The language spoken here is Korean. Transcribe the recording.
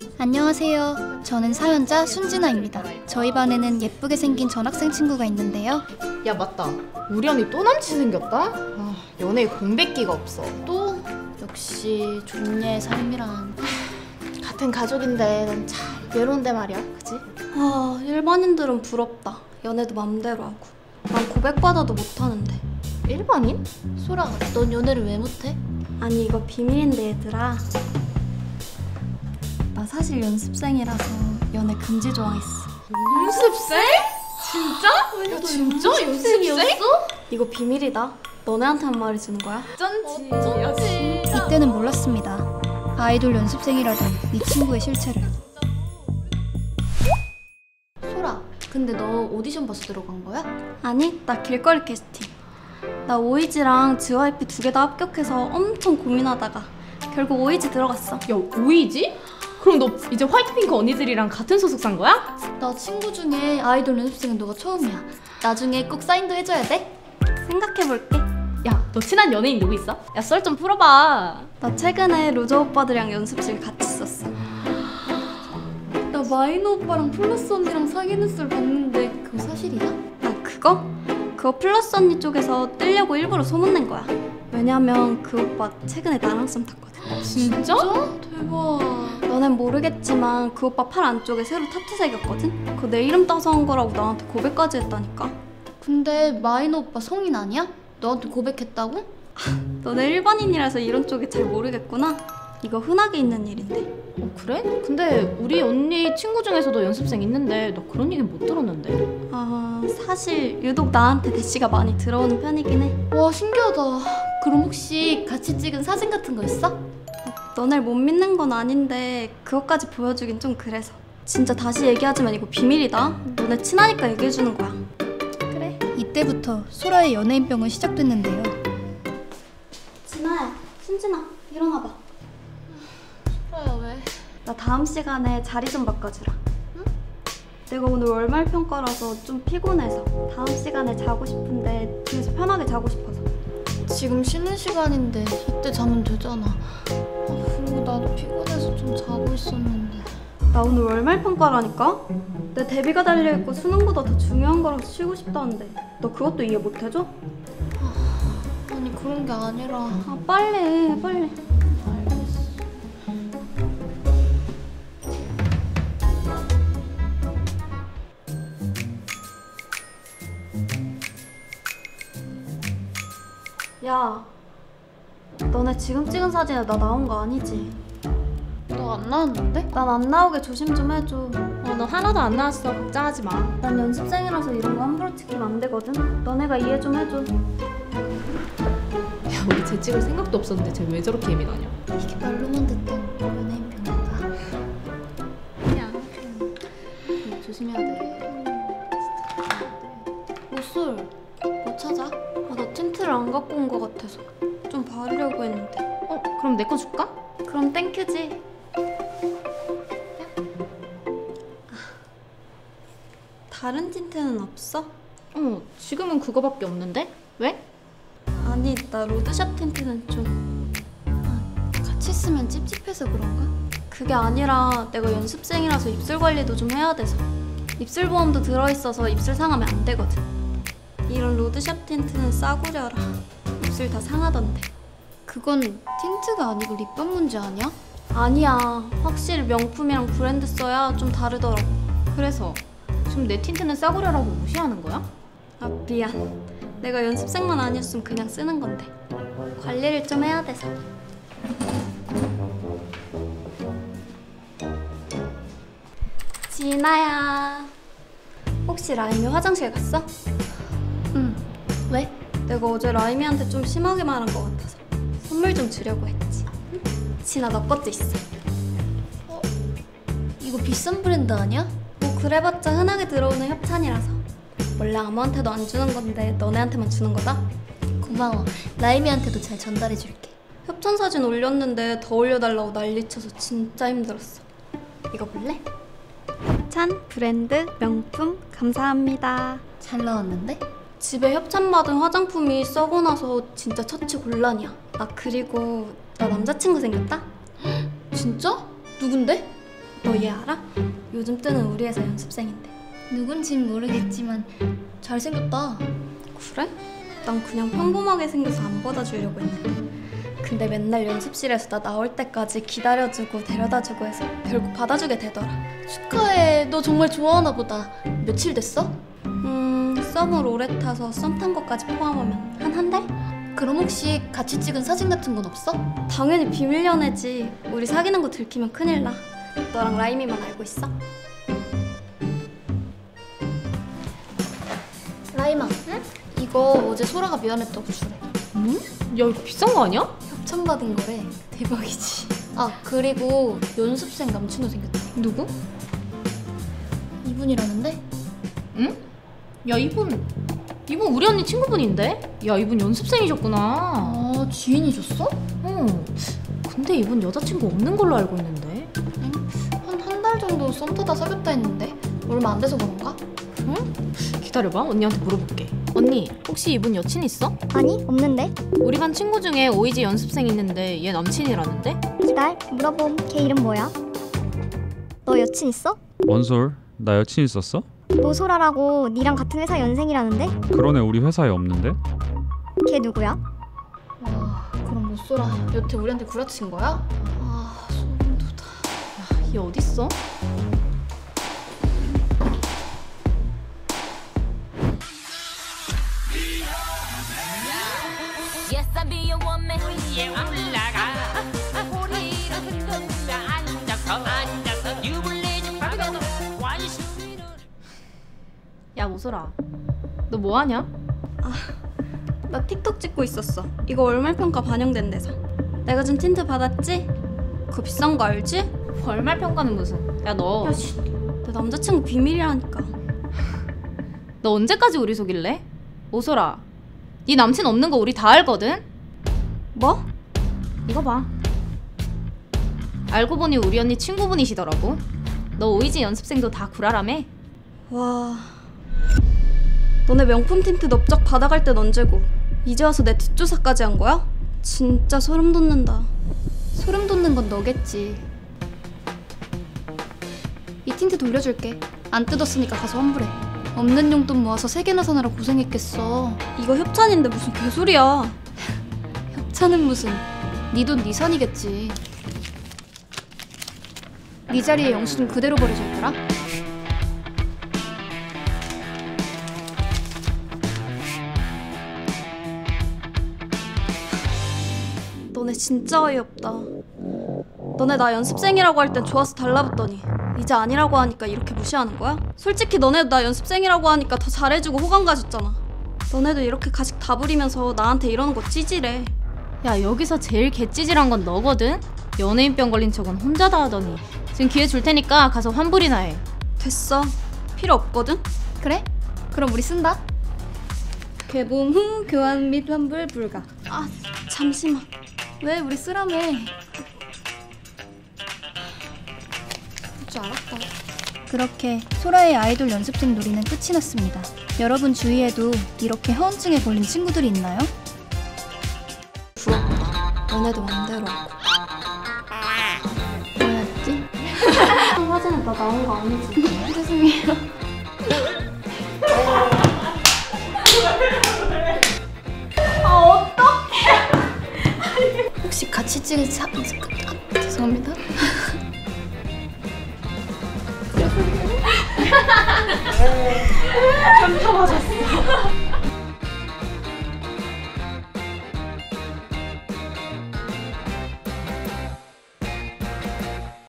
안녕하세요. 저는 사연자 순진아입니다. 저희 반에는 예쁘게 생긴 전학생 친구가 있는데요. 야 맞다, 우리 언니 또 남친 생겼다? 아, 연애에 공백기가 없어. 또? 역시 존예의 삶이란. 같은 가족인데 넌 참 외로운데 말이야, 그치? 아, 일반인들은 부럽다. 연애도 맘대로 하고. 난 고백받아도 못하는데. 일반인? 소라, 넌 연애를 왜 못해? 아니, 이거 비밀인데 얘들아. 나 사실 연습생이라서 연애 금지 조항 있어. 연습생? 진짜? 야 진짜? 연습생? 이거 비밀이다. 너네한테만 말해주는 거야. 어쩐지. 이때는 몰랐습니다. 아이돌 연습생이라던 이 친구의 실체를. 소라, 근데 너 오디션 봐서 들어간 거야? 아니, 나 길거리 캐스팅. 나 오이지랑 JYP 2개 다 합격해서 엄청 고민하다가 결국 오이지 들어갔어. 야 오이지? 그럼 너 이제 화이트핑크 언니들이랑 같은 소속사인 거야? 나 친구 중에 아이돌 연습생은 너가 처음이야. 나중에 꼭 사인도 해줘야 돼? 생각해볼게. 야 너 친한 연예인 누구 있어? 야 썰 좀 풀어봐. 나 최근에 로저 오빠들이랑 연습실 같이 썼어. 나 마이너 오빠랑 플러스 언니랑 사귀는 썰 봤는데 그거 사실이야? 나 그거? 그거 플러스 언니 쪽에서 뜨려고 일부러 소문낸 거야. 왜냐면 그 오빠 최근에 나랑 썸 탔거든. 진짜? 대박. 너넨 모르겠지만 그 오빠 팔 안쪽에 새로 타투 새겼거든? 그거 내 이름 따서 한 거라고 나한테 고백까지 했다니까. 근데 마이너 오빠 성인 아니야? 너한테 고백했다고? 너네 일반인이라서 이런 쪽에 잘 모르겠구나. 이거 흔하게 있는 일인데. 어 그래? 근데 우리 언니 친구 중에서도 연습생 있는데 나 그런 얘기 못 들었는데. 아, 사실 유독 나한테 대시가 많이 들어오는 편이긴 해. 와 신기하다. 그럼 혹시 같이 찍은 사진 같은 거 있어? 너네 못 믿는 건 아닌데 그것까지 보여주긴 좀 그래서. 진짜 다시 얘기하지만 이거 비밀이다. 너네 친하니까 얘기해주는 거야. 그래. 이때부터 소라의 연예인병은 시작됐는데요. 진아야, 순진아, 일어나봐. 소라야 왜? 나 다음 시간에 자리 좀 바꿔주라. 응? 내가 오늘 월말 평가라서 좀 피곤해서 다음 시간에 자고 싶은데 뒤에서 편하게 자고 싶어서. 지금 쉬는 시간인데 이때 자면 되잖아. 그리고 나도 피곤해서 좀 자고 있었는데. 나 오늘 월말 평가라니까? 내 데뷔가 달려있고 수능보다 더 중요한 거라서 쉬고 싶다는데 너 그것도 이해 못해줘? 아니 그런 게 아니라. 아, 빨리 해, 빨리. 알겠어. 야, 너네 지금 찍은 사진에 나 나온 거 아니지? 너 안 나왔는데? 난 안 나오게 조심 좀 해줘. 너 하나도 안 나왔어. 걱정하지 마. 난 연습생이라서 이런 거 함부로 찍히면 안 되거든. 너네가 이해 좀 해줘. 야 우리 쟤 찍을 생각도 없었는데 쟤 왜 저렇게 예민하냐? 이게 말로만 듣던 연예인병인가? 그냥 조심해야 돼. 옷을 뭐 찾아? 아, 나 틴트를 안 갖고 온 거 같아서 좀 바르려고 했는데. 그럼 내 거 줄까? 그럼 땡큐지. 다른 틴트는 없어? 지금은 그거밖에 없는데? 왜? 아니, 나 로드샵 틴트는 좀... 같이 쓰면 찝찝해서 그런가? 그게 아니라 내가 연습생이라서 입술 관리도 좀 해야 돼서. 입술 보험도 들어있어서 입술 상하면 안 되거든. 이런 로드샵 틴트는 싸구려라. 입술 다 상하던데. 그건 틴트가 아니고 립밤 문제 아니야? 아니야, 확실히 명품이랑 브랜드 써야 좀 다르더라고. 그래서 지금 내 틴트는 싸구려라고 무시하는 거야? 아, 미안. 내가 연습생만 아니었으면 그냥 쓰는 건데 관리를 좀 해야 돼서. 진아야, 혹시 라임이 화장실 갔어? 응. 왜? 내가 어제 라임이한테 좀 심하게 말한 것 같아서 선물 좀 주려고 했지. 진아, 너 것도 있어. 이거 비싼 브랜드 아니야? 뭐 그래봤자 흔하게 들어오는 협찬이라서. 원래 아무한테도 안 주는 건데 너네한테만 주는 거다? 고마워. 라임이한테도 잘 전달해줄게. 협찬 사진 올렸는데 더 올려달라고 난리쳐서 진짜 힘들었어. 이거 볼래? 협찬, 브랜드, 명품, 감사합니다. 잘 나왔는데? 집에 협찬받은 화장품이 썩어 나서 진짜 처치곤란이야. 아, 그리고 나 남자친구 생겼다? 진짜? 누군데? 너 얘 알아? 요즘 뜨는 우리 회사 연습생인데. 누군진 모르겠지만 잘생겼다. 그래? 난 그냥 평범하게 생겨서 안 받아주려고 했는데. 근데 맨날 연습실에서 나 나올 때까지 기다려주고 데려다주고 해서 결국 받아주게 되더라. 축하해. 너 정말 좋아하나 보다. 며칠 됐어? 썸을 오래 타서 썸 탄 것까지 포함하면 한 달? 그럼 혹시 같이 찍은 사진 같은 건 없어? 당연히 비밀 연애지. 우리 사귀는 거 들키면 큰일 나. 너랑 라임이만 알고 있어? 라임아, 응? 이거 어제 소라가 미안했다고 주래. 응? 야 이거 비싼 거 아니야? 협찬받은 거래. 대박이지. 아, 그리고 연습생 남친도 생겼다. 누구? 이분이라는데? 응? 야 이분 우리 언니 친구분인데? 야 이분 연습생이셨구나. 아, 지인이셨어? 응. 근데 이분 여자친구 없는 걸로 알고 있는데. 한 달 정도 썸 타다 사귀었다 했는데 얼마 안 돼서 그런가? 응? 기다려봐, 언니한테 물어볼게. 언니 혹시 이분 여친 있어? 아니, 없는데? 우리 반 친구 중에 오이지 연습생 있는데 얘 남친이라는데? 기다려, 물어봄. 걔 이름 뭐야? 너 여친 있어? 뭔 솔? 나 여친 있었어? 노소라라고 니랑 같은 회사 연생이라는데? 그런 애 우리 회사에 없는데? 걔 누구야? 와, 그럼 못 쏘라. 여태 우리한테 구라친 거야? 아, 소름 돋아. 얘 어딨어? Yes, I be a woman. 위에 올라가. 고리를 흔들며 앉아서 유불리 좀 박아도 원숭이를. 야 모소라, 너 뭐하냐? 나 틱톡 찍고 있었어. 이거 월말 평가 반영된 데서. 내가 준 틴트 받았지? 그거 비싼 거 알지? 월말 평가는 무슨? 야 너 내 남자친구 비밀이라니까. 너 언제까지 우리 속일래? 모소라, 네 남친 없는 거 우리 다 알거든? 뭐? 이거 봐. 알고 보니 우리 언니 친구분이시더라고. 너 오이지 연습생도 다 구라라며? 와. 너네 명품 틴트 넓적 받아갈 땐 언제고 이제 와서 내 뒷조사까지 한 거야? 진짜 소름 돋는다. 소름 돋는 건 너겠지. 이 틴트 돌려줄게. 안 뜯었으니까 가서 환불해. 없는 용돈 모아서 3개나 사느라 고생했겠어. 이거 협찬인데 무슨 개소리야. 협찬은 무슨. 네 돈 네 선이겠지. 네 자리에 영수증 그대로 버려져 있더라. 너네 진짜 어이없다. 너네 나 연습생이라고 할 땐 좋아서 달라붙더니 이제 아니라고 하니까 이렇게 무시하는 거야? 솔직히 너네도 나 연습생이라고 하니까 더 잘해주고 호감 가졌잖아. 너네도 이렇게 가식 다 부리면서 나한테 이러는 거 찌질해. 야 여기서 제일 개찌질한 건 너거든? 연예인병 걸린 척은 혼자 다 하더니 지금 기회 줄 테니까 가서 환불이나 해. 됐어. 필요 없거든? 그래? 그럼 우리 쓴다. 개봉 후 교환 및 환불 불가. 아 잠시만. 왜 우리 쓰라며. 할 줄 알았다. 그렇게 소라의 아이돌 연습생 놀이는 끝이 났습니다. 여러분 주위에도 이렇게 허언증에 걸린 친구들이 있나요? 부럽다. 너네도 맘대로 하고. 뭐였지? 사진에 나 나온 거 아니지? 죄송해요. 혹시 같이 찍은 죄송합니다.